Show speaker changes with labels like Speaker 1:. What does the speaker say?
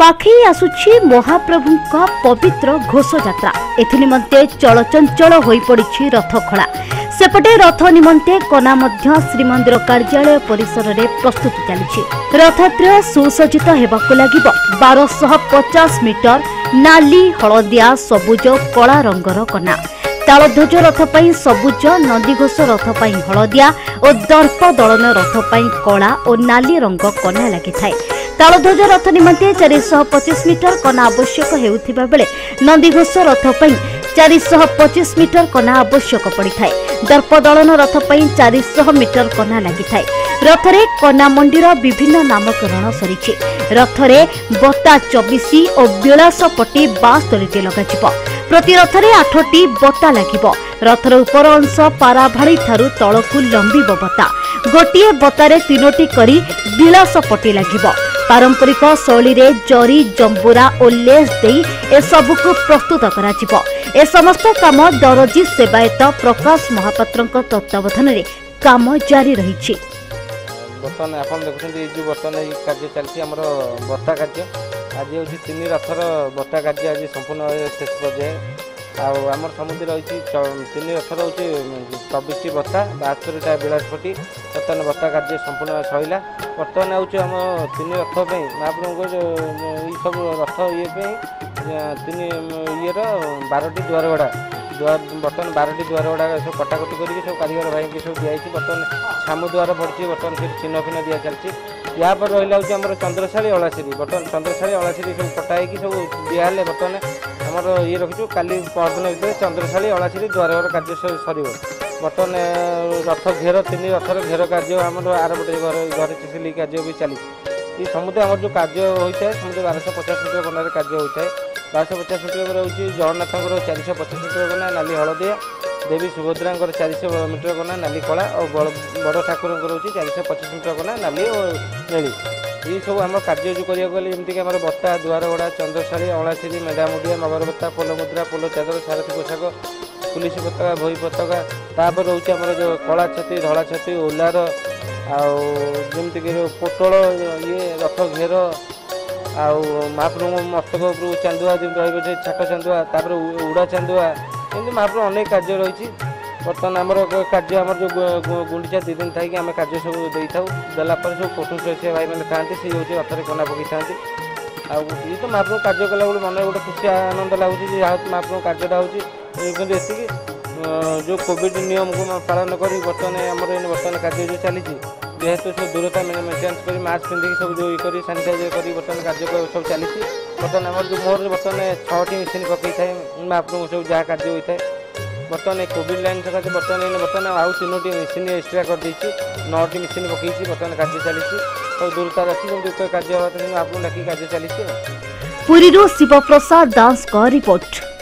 Speaker 1: पाखई आसुछि महाप्रभुंका पवित्र घोषयात्रा एथिनिमंते चलचंचल होई पड़िछि रथखड़ा सेपटे रथ निमंते कना मध्य श्रीमंदिर कार्यालय परिसर रे प्रस्तुति चलिछि। रथयात्रा सुसज्जित हेबाकु लागिब 1250 मीटर नाली हलदिया सबुज कला रंगर कना तालध्वज रथ पाई सबुज नंदीघोष रथ पाई हलदिया और दर्प दलन रथ पाई कला और नाली रंग कना लगी तालध्वज रथ निमंते 425 मीटर कना आवश्यक हेउथिबा बेले नंदीघोष रथ पाई 425 मीटर कना आवश्यक पड़िथाय। दर्प दलन रथ पाई 400 मीटर कना लगी रथरे कना मंडीर विभिन्न नामकरण सरीछि। रथरे बता 24 और विलास पट्टी 72 लगाजिब। प्रति रथरे 8टी बता लागिब। रथर उपर अंश पाराभाड़ी ठारू तळकु लंबिब बता गोटिए बतारे 3टी करी विलास पट्टी लागिब। पारंपरिक शैली रे जरी जंबुरा और लेस देई ए सबुकु प्रस्तुत कराजिब। ए समस्त काम दरजी सेवायत प्रकाश महापात्रक तत्वावधान रे काम जारी रहिछि।
Speaker 2: बर्तमान आप देखते बर्तमान कार्य चलती आम बता कार्य आज हूँ 3 रथर बता कार्य आज संपूर्ण शेष पर्याय आमर समुद्र रही 3 रथर हूँ 24टी बता 72टा विलासपट्टी बर्तमान बता कार्य संपूर्ण सैला। बर्तमान हूँ आम 3 रथ महाप्रभु सब रथ ये 3 ये 12टी दुआर गड़ा बर्तमान 12टी दुआर गुड़ा सब कटाकटी करके सब कारीगर भाई की सब दिखाई। बर्तमान छामु द्वार पड़ी बर्तमान फिर चिन्ह फिन दि चलती। या पर रहा हूँ चंद्रशाली अलाश्री बर्तमान चंद्रशाली अलाश्री सब कटाई सब दिहले बर्तमान आमर ये रखी काली परदिन भर चंद्रशाली अलाश्री द्वार कार्य सर बर्तमान रथ घेर 3 रथर घेर कार्य आम आरपटे घर चिसिली कार्य भी चली। ये समुद्र आम जो कार्य होता है समुद्र 1250 मीटर गणार कार्य होता है। 1250 मीटर रोचे जगन्नाथ 425 मीटर गना नाली हलदिया देवी सुभद्रा 400 मीटर गना नाली कला और बड़ ठाकुर रोचे 425 मीटर गना नाली और नेली। ये सब आम कार्य जो करा गले जमीक आम बता द्वार गुड़ा चंद्रशाली अलाश्री मेढ़ामुडिया मगरबत्ता पोल मुद्रा पोल चादर सारथी पोशाक पुलिस पताका भई पताका तापर रोचे आम जो कला छती धला छती ओलार आमती पोटल ये रथ घेर आउ महाप्रभु मस्तक उपरू चांदुआ जमी रही छाट चांदुआ तापर उड़ा चांदुआ एमती महाप्रभु अनेक कार्य रही। बर्तमान आमर कार्य आम जो गुंडीचा 2 दिन थी आम कार्य सब दे था देलापर सब पटुस भाई मैंने था सी हूँ रथरे कना पकई था ये तो महाप्रभु कार्य कला मन गोटे खुशी आनंद लगुच महाप्रभु कार्यटा होती जो कोविड नियम को पालन कर बर्तमान आमर बर्तमान कार्य जो चली जेहेतु सब दूरता मेन्टेन्स कर मास्क पिंधिक सब जो ये सानिटाइजर कर बर्तमान कार्य सब चली। बर्तमान आम जो मोहर बर्तमान 6टी मेसीन पकई था महाप्रभु सब जहाँ कार्य होता है। बर्तमान कोविड लाइन सकाशे बर्तमान आउ 3टी मेसीन एक्सट्रा कर 9टी मेसीन पकई बर्तमान कार्य चली सब दूरता रखी कार्य महाप्रभु डाकी कार्य चली।
Speaker 1: पुरी शिवप्रसाद दास का रिपोर्ट।